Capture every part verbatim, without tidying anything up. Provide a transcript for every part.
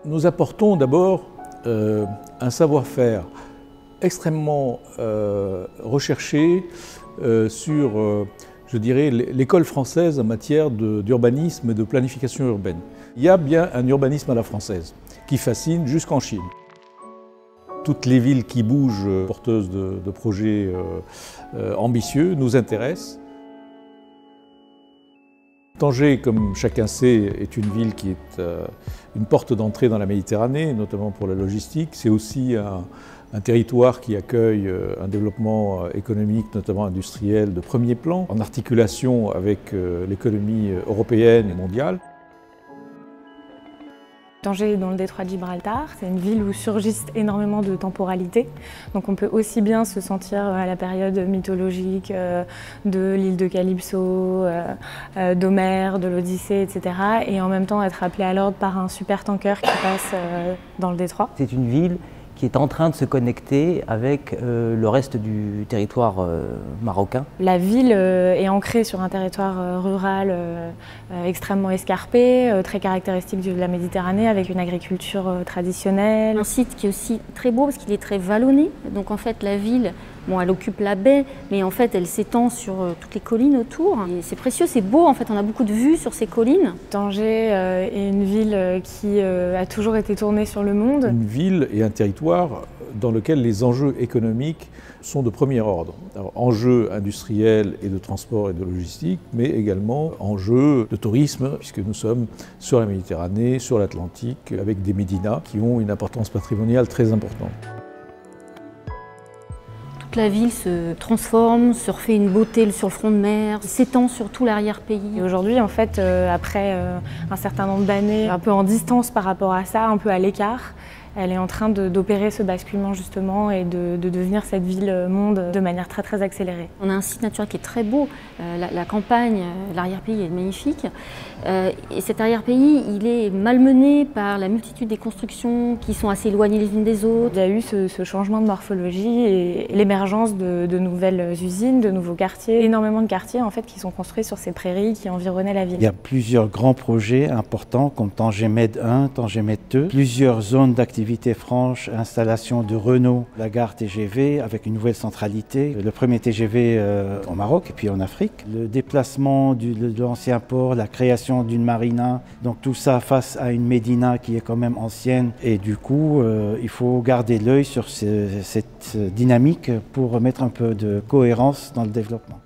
Nous apportons d'abord euh, un savoir-faire extrêmement euh, recherché euh, sur, euh, je dirais, l'école française en matière d'urbanisme et de planification urbaine. Il y a bien un urbanisme à la française qui fascine jusqu'en Chine. Toutes les villes qui bougent, porteuses de, de projets euh, euh, ambitieux, nous intéressent. Tanger, comme chacun sait, est une ville qui est euh, une porte d'entrée dans la Méditerranée, notamment pour la logistique. C'est aussi un, un territoire qui accueille euh, un développement économique, notamment industriel, de premier plan, en articulation avec euh, l'économie européenne et mondiale. Tanger est dans le détroit de Gibraltar, c'est une ville où surgissent énormément de temporalités. Donc on peut aussi bien se sentir à la période mythologique de l'île de Calypso, d'Homère, de l'Odyssée, et cetera. Et en même temps être appelé à l'ordre par un super tanker qui passe dans le détroit. C'est une ville qui est en train de se connecter avec euh, le reste du territoire euh, marocain. La ville euh, est ancrée sur un territoire euh, rural euh, euh, extrêmement escarpé, euh, très caractéristique de la Méditerranée, avec une agriculture euh, traditionnelle. Un site qui est aussi très beau parce qu'il est très vallonné. Donc en fait la ville, bon, elle occupe la baie, mais en fait elle s'étend sur euh, toutes les collines autour. C'est précieux, c'est beau, en fait on a beaucoup de vues sur ces collines. Tanger euh, est une ville qui euh, a toujours été tournée sur le monde. Une ville et un territoire dans lequel les enjeux économiques sont de premier ordre. Alors, enjeux industriels et de transport et de logistique, mais également enjeux de tourisme, puisque nous sommes sur la Méditerranée, sur l'Atlantique, avec des médinas qui ont une importance patrimoniale très importante. Toute la ville se transforme, se refait une beauté sur le front de mer, s'étend sur tout l'arrière-pays. Aujourd'hui, en fait, euh, après euh, un certain nombre d'années, un peu en distance par rapport à ça, un peu à l'écart, elle est en train d'opérer ce basculement justement et de, de devenir cette ville-monde de manière très très accélérée. On a un site naturel qui est très beau, euh, la, la campagne, l'arrière-pays est magnifique. Euh, et cet arrière-pays, il est malmené par la multitude des constructions qui sont assez éloignées les unes des autres. Il y a eu ce, ce changement de morphologie et l'émergence de, de nouvelles usines, de nouveaux quartiers. Énormément de quartiers en fait qui sont construits sur ces prairies qui environnaient la ville. Il y a plusieurs grands projets importants comme Tanger-Med un, Tanger-Med deux, plusieurs zones d'activité franche, installation de Renault, la gare T G V avec une nouvelle centralité, le premier T G V euh, au Maroc et puis en Afrique, le déplacement du, de l'ancien port, la création d'une marina, donc tout ça face à une médina qui est quand même ancienne et du coup euh, il faut garder l'œil sur ce, cette dynamique pour mettre un peu de cohérence dans le développement.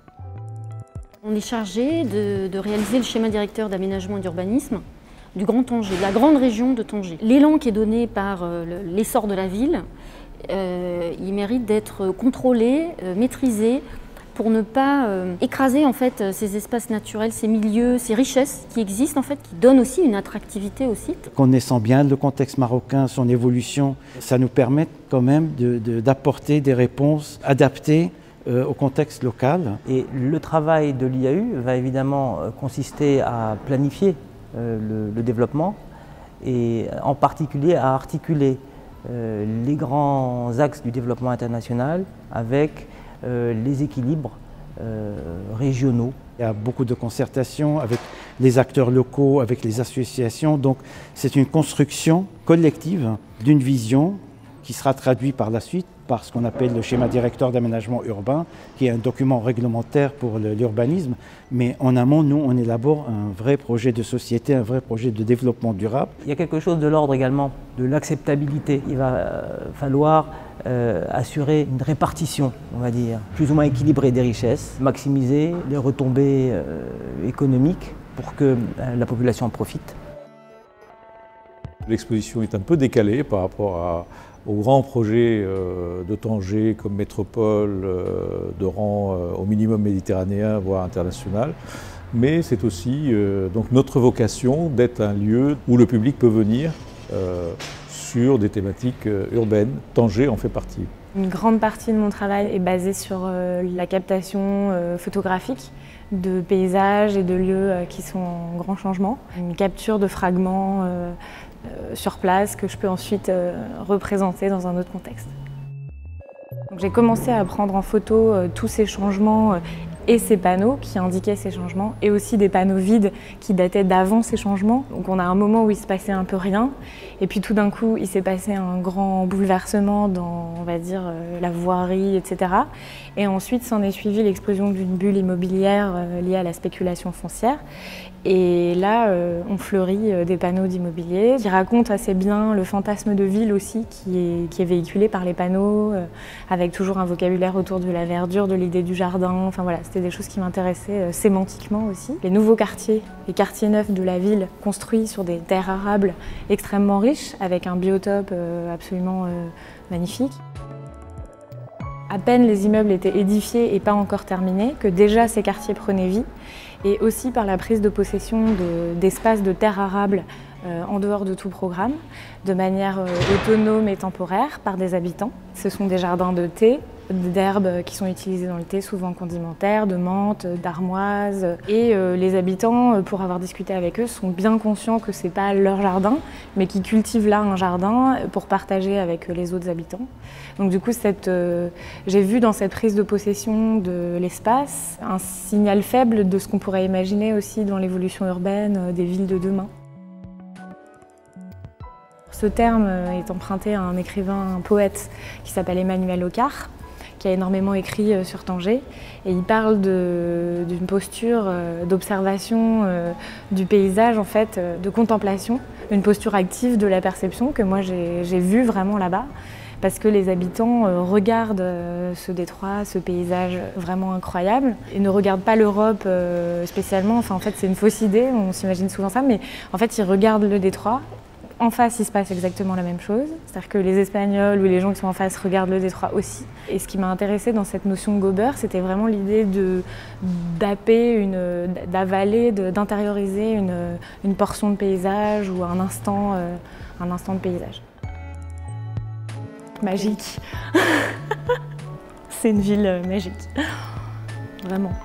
On est chargé de, de réaliser le schéma directeur d'aménagement et d'urbanisme du Grand Tanger, de la grande région de Tanger. L'élan qui est donné par euh, l'essor de la ville, euh, il mérite d'être contrôlé, euh, maîtrisé, pour ne pas euh, écraser en fait ces espaces naturels, ces milieux, ces richesses qui existent en fait, qui donnent aussi une attractivité au site. Connaissant bien le contexte marocain, son évolution, ça nous permet quand même d'apporter de, de, des réponses adaptées euh, au contexte local. Et le travail de l'I A U va évidemment consister à planifier Euh, le, le développement et en particulier à articuler euh, les grands axes du développement international avec euh, les équilibres euh, régionaux. Il y a beaucoup de concertation avec les acteurs locaux, avec les associations, donc c'est une construction collective d'une vision qui sera traduite par la suite par ce qu'on appelle le schéma directeur d'aménagement urbain, qui est un document réglementaire pour l'urbanisme. Mais en amont, nous, on élabore un vrai projet de société, un vrai projet de développement durable. Il y a quelque chose de l'ordre également de l'acceptabilité. Il va euh, falloir euh, assurer une répartition, on va dire, plus ou moins équilibrée des richesses, maximiser les retombées euh, économiques pour que euh, la population en profite. L'exposition est un peu décalée par rapport à aux grands projets euh, de Tanger comme métropole euh, de rang euh, au minimum méditerranéen, voire international. Mais c'est aussi euh, donc notre vocation d'être un lieu où le public peut venir euh, sur des thématiques euh, urbaines. Tanger en fait partie. Une grande partie de mon travail est basée sur euh, la captation euh, photographique de paysages et de lieux euh, qui sont en grand changement. Une capture de fragments euh, euh, sur place que je peux ensuite euh, représenter dans un autre contexte. J'ai commencé à prendre en photo euh, tous ces changements euh, et ces panneaux qui indiquaient ces changements, et aussi des panneaux vides qui dataient d'avant ces changements. Donc on a un moment où il se passait un peu rien, et puis tout d'un coup il s'est passé un grand bouleversement dans, on va dire, la voirie, et cetera. Et ensuite s'en est suivi l'explosion d'une bulle immobilière liée à la spéculation foncière. Et là, euh, on fleurit euh, des panneaux d'immobilier qui racontent assez bien le fantasme de ville aussi qui est, qui est véhiculé par les panneaux, euh, avec toujours un vocabulaire autour de la verdure, de l'idée du jardin. Enfin voilà, c'était des choses qui m'intéressaient euh, sémantiquement aussi. Les nouveaux quartiers, les quartiers neufs de la ville, construits sur des terres arables extrêmement riches, avec un biotope euh, absolument euh, magnifique. À peine les immeubles étaient édifiés et pas encore terminés, que déjà ces quartiers prenaient vie, et aussi par la prise de possession d'espaces de, de terres arables euh, en dehors de tout programme, de manière euh, autonome et temporaire par des habitants. Ce sont des jardins de thé, d'herbes qui sont utilisées dans le thé, souvent condimentaires, de menthe, d'armoise. Et euh, les habitants, pour avoir discuté avec eux, sont bien conscients que ce n'est pas leur jardin, mais qu'ils cultivent là un jardin pour partager avec les autres habitants. Donc du coup, euh, j'ai vu dans cette prise de possession de l'espace un signal faible de ce qu'on pourrait imaginer aussi dans l'évolution urbaine des villes de demain. Ce terme est emprunté à un écrivain, un poète qui s'appelle Emmanuel Hoccart, qui a énormément écrit sur Tanger, et il parle d'une posture d'observation du paysage, en fait, de contemplation, une posture active de la perception que moi j'ai vue vraiment là-bas, parce que les habitants regardent ce détroit, ce paysage vraiment incroyable, et ne regardent pas l'Europe spécialement. Enfin, en fait, c'est une fausse idée, on s'imagine souvent ça, mais en fait, ils regardent le détroit. En face, il se passe exactement la même chose, c'est-à-dire que les Espagnols ou les gens qui sont en face regardent le détroit aussi. Et ce qui m'a intéressée dans cette notion de gober, c'était vraiment l'idée de d'happer, d'avaler, d'intérioriser une, une portion de paysage ou un instant, euh, un instant de paysage. Magique. C'est une ville magique, vraiment.